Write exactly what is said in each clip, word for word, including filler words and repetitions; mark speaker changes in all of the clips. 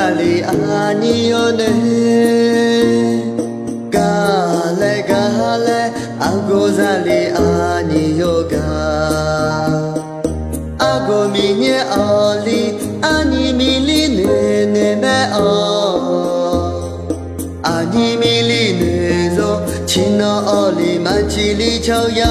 Speaker 1: gozali anione gale gale a gozali anioga ago minye ali ani mili ne ne me o ani mili ne zo chino ali manchili chao ya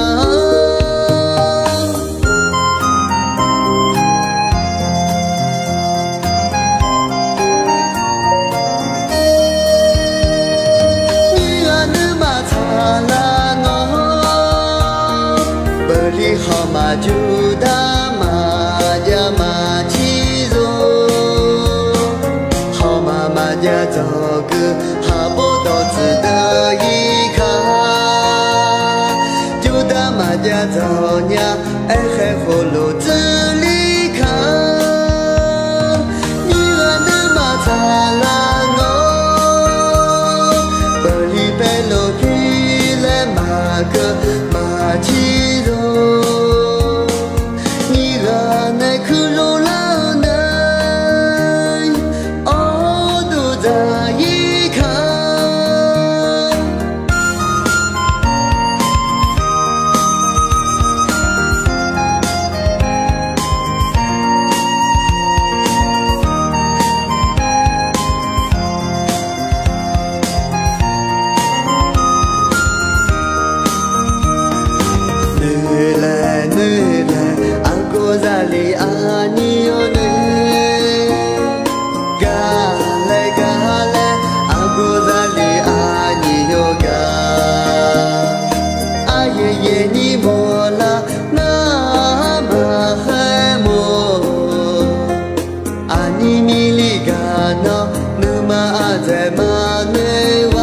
Speaker 1: ma juda ma ja ma chi zo hao ma ma ja zao ge ha bo dao zi de yi ka juda ma ja zao nya ai hai ho lo zi li ka女儿的马擦啦我不离白路皮来马个马chi zo gozali anione gale gale a gozali anioga aye ye ni mola na ma hemo ani miliga no numa azema ne wa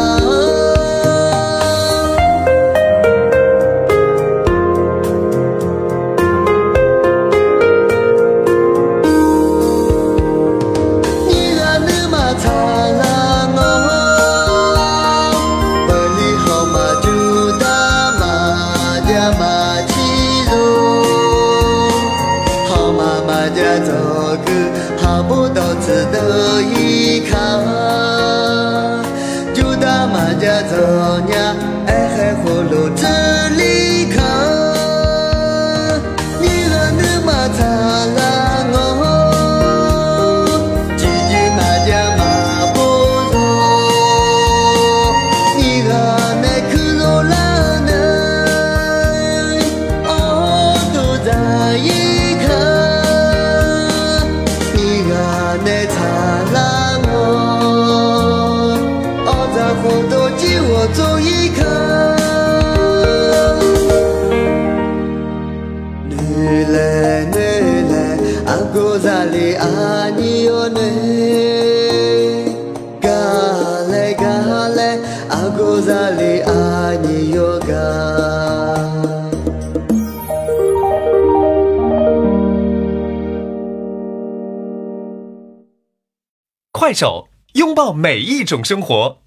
Speaker 1: 哈不到此的依靠，就打马家走呀，爱海葫芦这里靠，你和你马擦啦我，姐姐马家马不走，你和那可罗拉呢，哦都在依靠。내 사랑어 어자고도 지워줘 이카 늘래 늘래 아고살리 아니오네 갈래 갈래 아고살리 아니오가
Speaker 2: 快手，拥抱每一种生活。